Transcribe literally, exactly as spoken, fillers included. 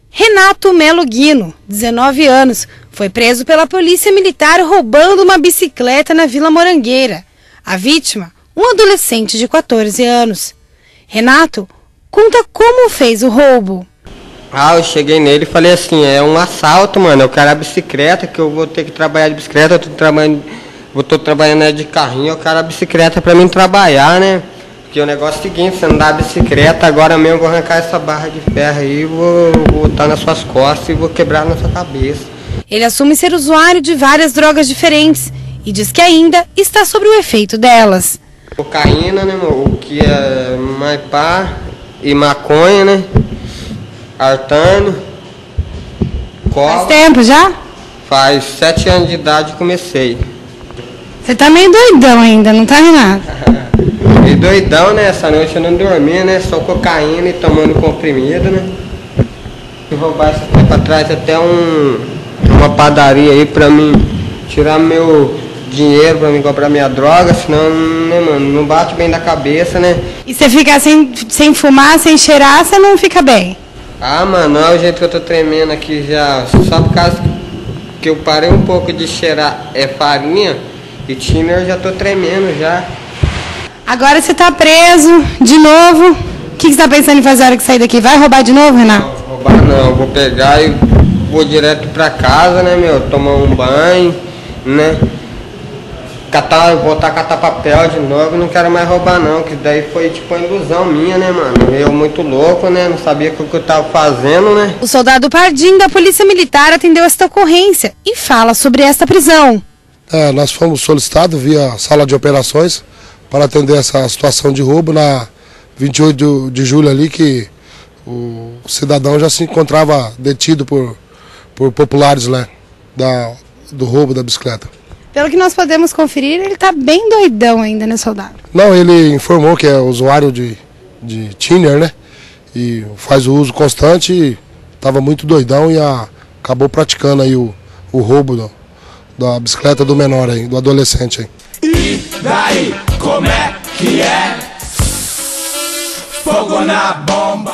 Renato Melo Guino, dezenove anos, foi preso pela polícia militar roubando uma bicicleta na Vila Morangueira. A vítima, um adolescente de quatorze anos. Renato conta como fez o roubo. Ah, eu cheguei nele e falei assim, é um assalto, mano, eu quero a bicicleta, que eu vou ter que trabalhar de bicicleta, eu tô trabalhando, eu tô trabalhando de carrinho, eu quero a bicicleta pra mim trabalhar, né? Porque o negócio é o seguinte, você não dá a bicicleta, agora mesmo eu vou arrancar essa barra de ferro aí, vou botar nas suas costas e vou quebrar na sua cabeça. Ele assume ser usuário de várias drogas diferentes e diz que ainda está sob o efeito delas. Cocaína, né, o que é maipá e maconha, né? Artano, cola. Faz tempo já? Faz sete anos de idade comecei. Você tá meio doidão ainda, não tá, Renato? Meio doidão, né? Essa noite eu não dormi, né? Só cocaína e tomando comprimido, né? Vou roubar esse tempo atrás até um, uma padaria aí pra mim tirar meu dinheiro, pra mim comprar minha droga, senão, né, mano, não bate bem da cabeça, né? E você ficar sem, sem fumar, sem cheirar, você não fica bem? Ah, mano, olha o jeito que eu tô tremendo aqui já. Só por causa que eu parei um pouco de cheirar é farinha e tiner, eu já tô tremendo já. Agora você tá preso de novo. O que, que você tá pensando em fazer na hora que sair daqui? Vai roubar de novo, Renato? Não, roubar não. Eu vou pegar e vou direto pra casa, né, meu? Tomar um banho, né? Catar, voltar a catar papel de novo, não quero mais roubar não, que daí foi tipo uma ilusão minha, né, mano? Eu muito louco, né? Não sabia o que eu tava fazendo, né? O soldado Pardim da Polícia Militar atendeu esta ocorrência e fala sobre esta prisão. É, nós fomos solicitados via sala de operações para atender essa situação de roubo na vinte e oito de julho ali, que o cidadão já se encontrava detido por, por populares, né, da, do roubo da bicicleta. Pelo que nós podemos conferir, ele tá bem doidão ainda, né, soldado? Não, ele informou que é usuário de, de tiner, né? E faz o uso constante e estava muito doidão e a, acabou praticando aí o, o roubo do, da bicicleta do menor aí, do adolescente aí. E daí, como é que é? Fogo na bomba.